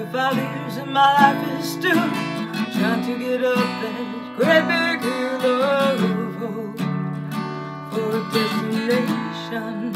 25 years and my life is still trying to get up that great big hill of hope for a destination.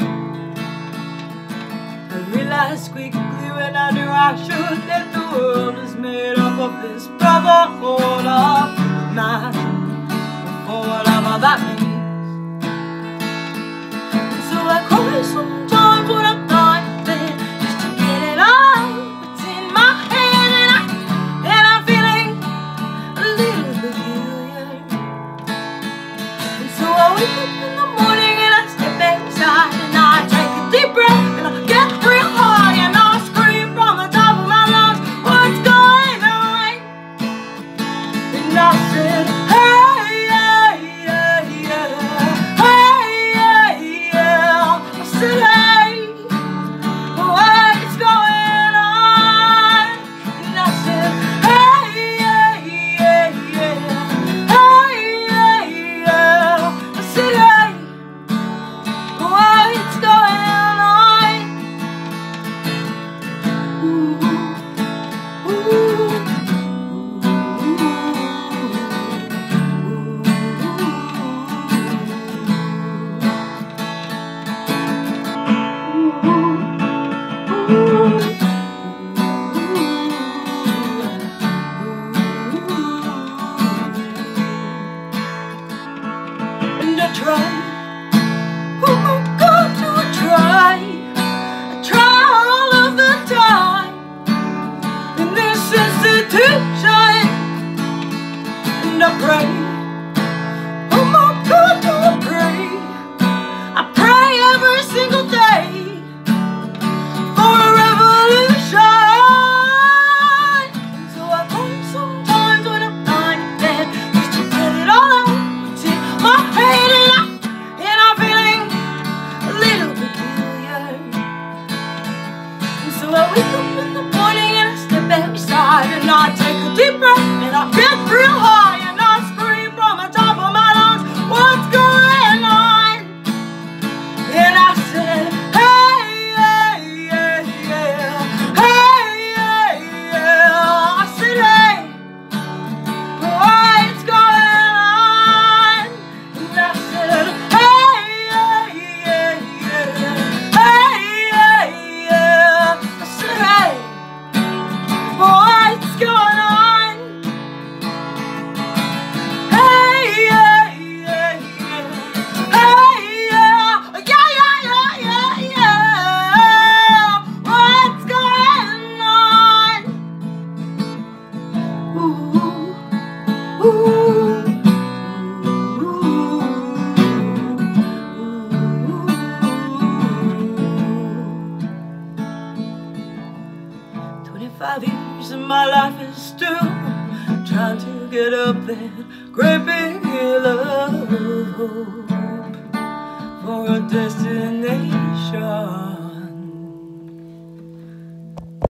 I realized quickly when I knew I should that the world is made up of this brotherhood of mine, for whatever that means. And so I cry sometimes when I'm dying there, just to get it out what's in my head, and I'm feeling a little peculiar. And so I wake up in the morning and I step inside and I take a deep breath and I get real high and I scream from the top of my lungs, what's going on? And I said, hey, yeah, yeah, yeah, hey, yeah, yeah. I said, hey, what's going on? And I said, hey, yeah, yeah, yeah, hey, yeah, yeah. I said, hey, what's going on? Ooh, ooh, and I try. Oh my God, do I try? I try all of the time in this institution, and I pray. Oh my God, do I pray? I pray every single day for a revolution. So I cry sometimes when I'm lying in bed, just to get it all out what's in my head, and I'm feeling a little peculiar. And so I wake up in the morning and I step outside and I take a deep breath and I get real high and I scream from the top of my lungs, what's going on? And I said, hey, yeah, yeah, yeah, hey, yeah, yeah. I said, hey, what's going on? And I said, hey, yeah, yeah, yeah, hey, yeah, yeah. I said, hey, what's going on? Hey, yeah, yeah, yeah, hey, yeah, yeah, yeah, yeah, yeah. What's going on? Ooh, ooh, 25 years and my life is still trying to get up that great big hill of hope for a destination.